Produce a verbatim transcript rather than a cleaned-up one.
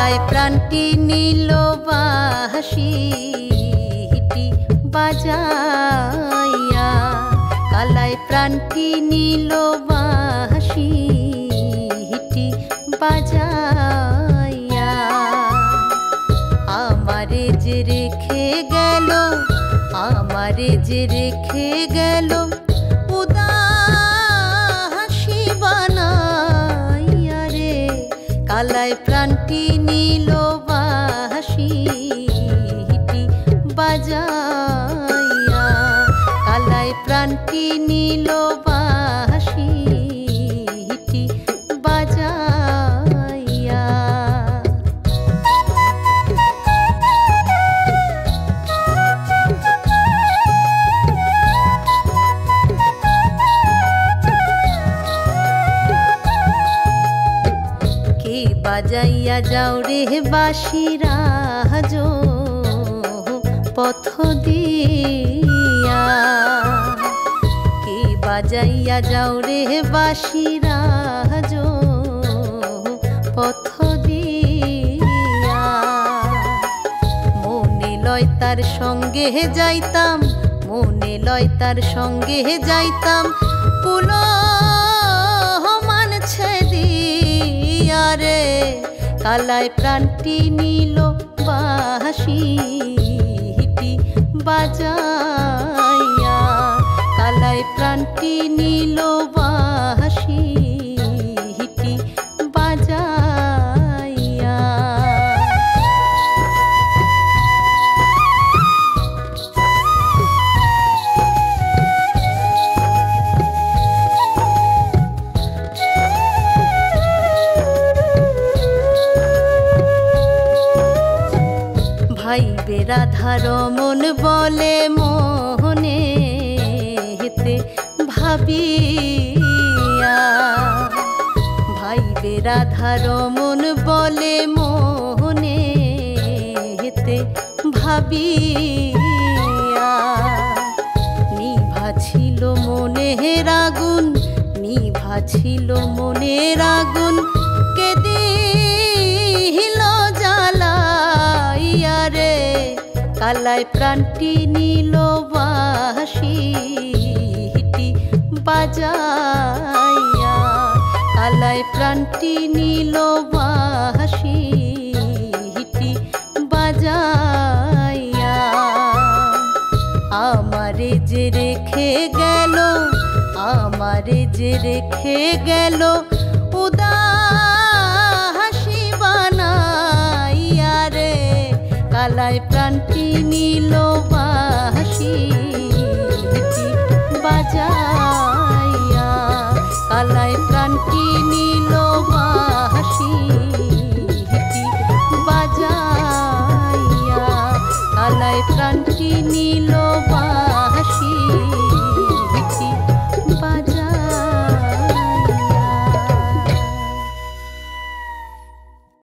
কালাই প্রাণটি নীল বাঁশিটি বাজাইয়া, কালাই প্রাণটি নীল বাঁশিটি বাজাইয়া, আমারে যে রেখে গেল, আমারে যে রেখে গেল উদাসী বানাইয়া রে, কালাই প্রাণটি নীল বাঁশিটি বাজাইয়া, কালাই প্রাণটি নীল বাঁশিটি বাজাইয়া। কে বাজাইয়া যাও রে বাঁশিরা যো পথ দিয়া, কে বাজাইয়া যাও রে বাঁশিরা যো পথ দিয়া, মনে লয় তার সঙ্গে যাইতাম, মনে লয় তার সঙ্গে যাইতাম কুল মানছে দিয়া রে, কালাই প্রাণটি নীল বাঁশিটি বাজাইয়া, কালাই প্রাণটি নীল বাঁশিটি বাজাইয়া। ভাইবে রাধার মন বলে মনে হেতে ভাবিয়া, ভাইবে রাধার মন বলে মনে হেতে ভাবিয়া, নিভা ছিল মনের আগুন, নিভা ছিল মনের আগুন কে দিল জ্বালাইয়া রে, কালাই প্রাণটি নীল বাঁশিটি বাজাইয়া, কালাই প্রাণটি নীল বাঁশিটি বাজাইয়া, আমারে যে রেখে গেল, আমারে যে রেখে গেল উদাসী বানাইয়া রে, কালাই প্রাণটি নীল বাঁশি